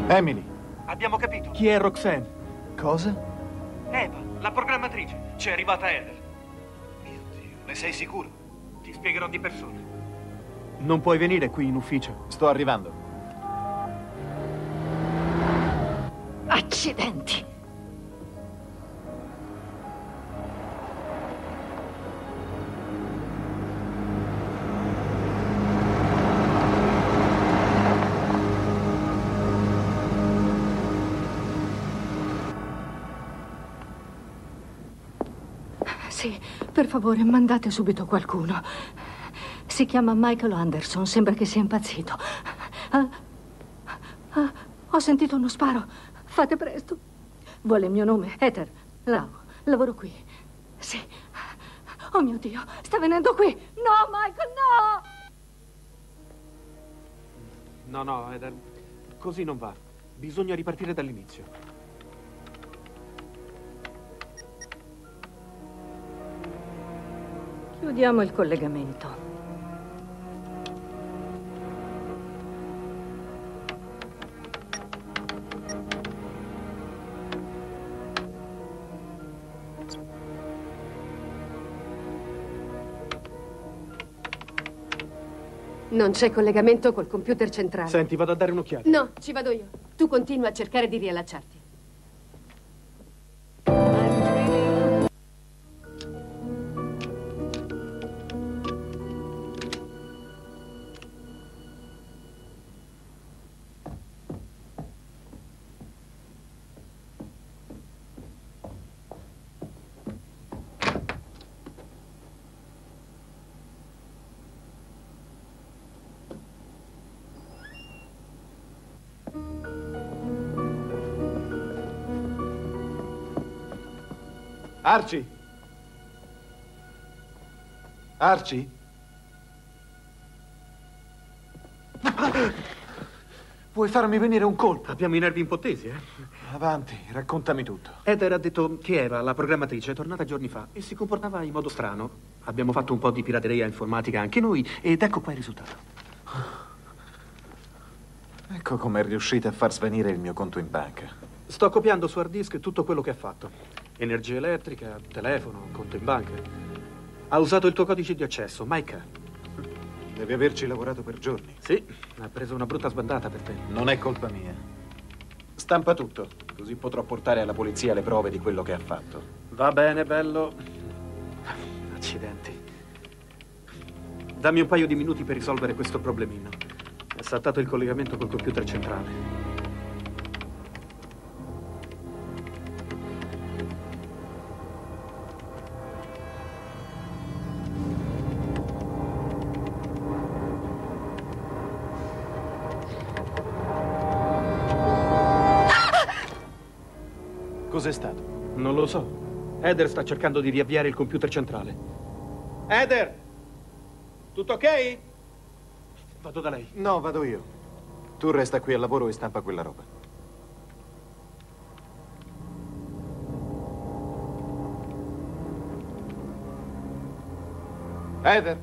Emily. Abbiamo capito. Chi è Roxanne? Cosa? Eva, la programmatrice. C'è arrivata Heather. Mio Dio, ne sei sicuro? Ti spiegherò di persona. Non puoi venire qui in ufficio. Sto arrivando. Accidenti! Sì, per favore, mandate subito qualcuno. Si chiama Michael Anderson, sembra che sia impazzito. Ho sentito uno sparo. Fate presto. Vuole il mio nome? Heather. Lavoro qui. Sì. Oh mio Dio, sta venendo qui. No, Michael, no! No, Heather. Così non va. Bisogna ripartire dall'inizio. Chiudiamo il collegamento. Non c'è collegamento col computer centrale. Senti, vado a dare un'occhiata. No, ci vado io. Tu continua a cercare di riallacciarti. Archie? Archie? Vuoi farmi venire un colpo? Abbiamo i nervi impottesi, Avanti, raccontami tutto. Heather ha detto che Eva, la programmatrice, è tornata giorni fa e si comportava in modo strano. Abbiamo fatto un po' di pirateria informatica anche noi ed ecco qua il risultato. Ecco come è riuscita a far svanire il mio conto in banca. Sto copiando su hard disk tutto quello che ha fatto. Energia elettrica, telefono, conto in banca. Ha usato il tuo codice di accesso, Micah. Devi averci lavorato per giorni. Sì, ha preso una brutta sbandata per te. Non è colpa mia. Stampa tutto, così potrò portare alla polizia le prove di quello che ha fatto. Va bene, bello. Accidenti. Dammi un paio di minuti per risolvere questo problemino. È saltato il collegamento col computer centrale. Cos'è stato? Non lo so. Heather sta cercando di riavviare il computer centrale. Heather! Tutto ok? Vado da lei. No, vado io. Tu resta qui al lavoro e stampa quella roba. Heather!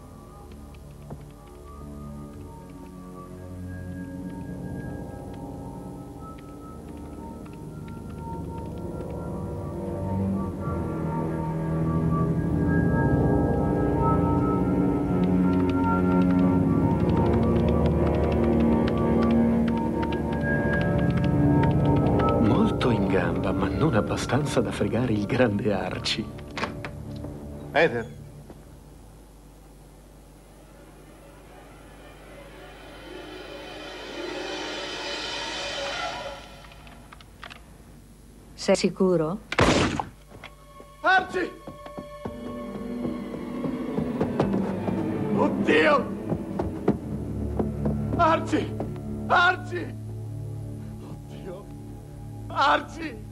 Ma non abbastanza da fregare il grande Archie. Heather? Sei sicuro? Archie! Oddio! Archie! Archie! Oddio! Archie!